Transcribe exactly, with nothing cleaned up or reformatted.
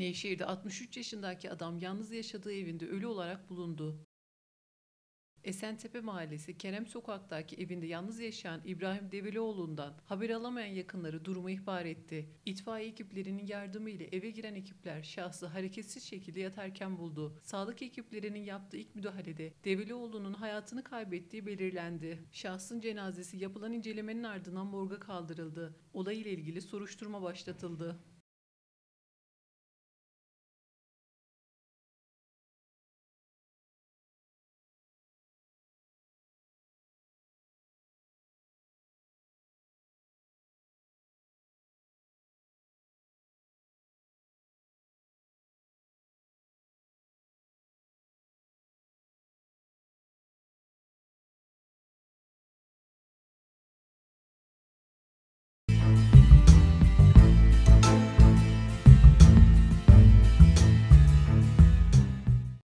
Nevşehir'de altmış üç yaşındaki adam yalnız yaşadığı evinde ölü olarak bulundu. Esentepe Mahallesi Kerem Sokak'taki evinde yalnız yaşayan İbrahim Develioğlu'ndan haber alamayan yakınları durumu ihbar etti. İtfaiye ekiplerinin yardımıyla eve giren ekipler şahsı hareketsiz şekilde yatarken buldu. Sağlık ekiplerinin yaptığı ilk müdahalede Develioğlu'nun hayatını kaybettiği belirlendi. Şahsın cenazesi yapılan incelemenin ardından morga kaldırıldı. Olayla ilgili soruşturma başlatıldı.